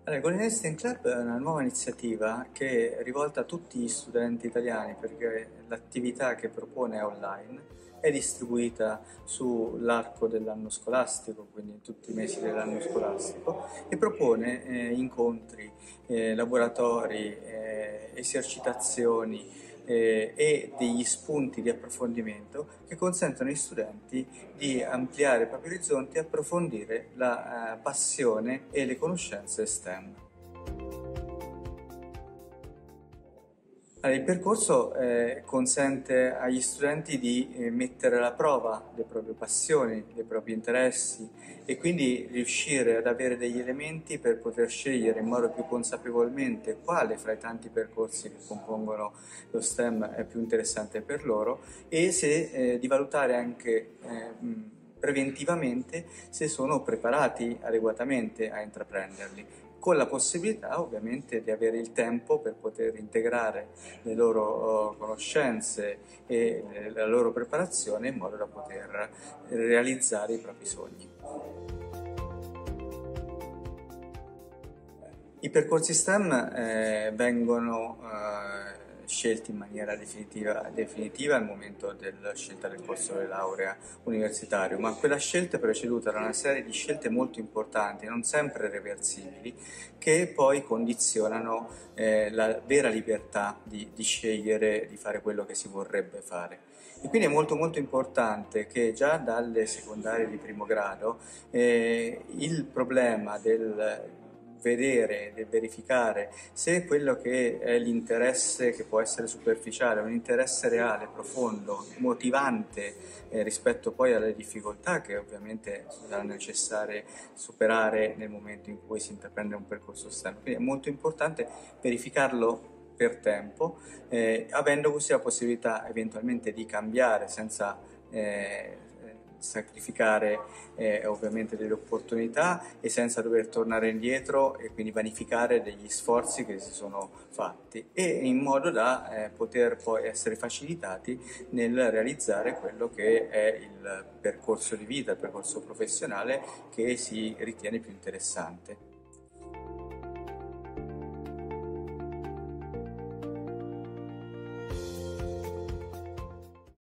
Allora, Golden Instinct Club è una nuova iniziativa che è rivolta a tutti gli studenti italiani perché l'attività che propone è online, è distribuita sull'arco dell'anno scolastico, quindi in tutti i mesi dell'anno scolastico, e propone incontri, laboratori, esercitazioni e degli spunti di approfondimento che consentono agli studenti di ampliare i propri orizzonti e approfondire la passione e le conoscenze STEM. Allora, il percorso consente agli studenti di mettere alla prova le proprie passioni, i propri interessi e quindi riuscire ad avere degli elementi per poter scegliere in modo più consapevolmente quale fra i tanti percorsi che compongono lo STEM è più interessante per loro e se, di valutare anche preventivamente se sono preparati adeguatamente a intraprenderli, con la possibilità ovviamente di avere il tempo per poter integrare le loro conoscenze e la loro preparazione in modo da poter realizzare i propri sogni. I percorsi STEM vengono scelti in maniera definitiva al momento della scelta del corso di laurea universitario, ma quella scelta è preceduta da una serie di scelte molto importanti, non sempre reversibili, che poi condizionano la vera libertà di scegliere di fare quello che si vorrebbe fare. E quindi è molto importante che già dalle secondarie di primo grado il problema del vedere, del verificare se quello che è l'interesse, che può essere superficiale, è un interesse reale, profondo, motivante rispetto poi alle difficoltà che ovviamente saranno necessarie superare nel momento in cui si intraprende un percorso STEM. Quindi è molto importante verificarlo per tempo, avendo così la possibilità eventualmente di cambiare senza sacrificare ovviamente delle opportunità e senza dover tornare indietro e quindi vanificare degli sforzi che si sono fatti e in modo da poter poi essere facilitati nel realizzare quello che è il percorso di vita, il percorso professionale che si ritiene più interessante.